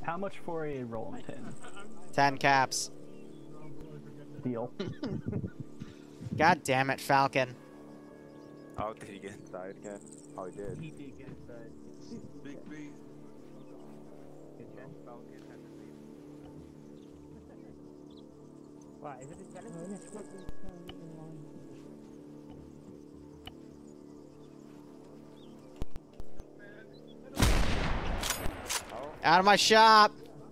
How much for a rolling pin? 10 caps. Deal. God damn it, Falcon. Oh, did he get inside again? Oh, he did. He did get inside. Big B. Falcon had to leave. Why? Is it a tennis? Out of my shop.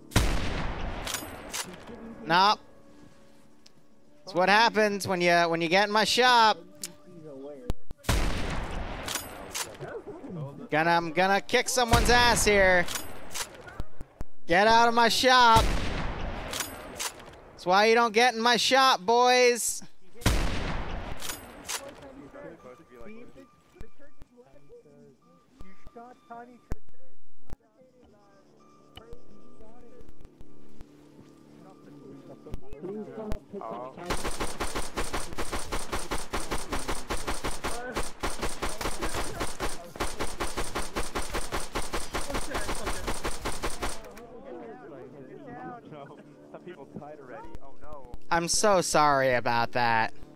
Nope. That's what happens when you get in my shop. I'm gonna kick someone's ass here. Get out of my shop. That's why you don't get in my shop, boys. Some people tied already. Oh no. I'm so sorry about that.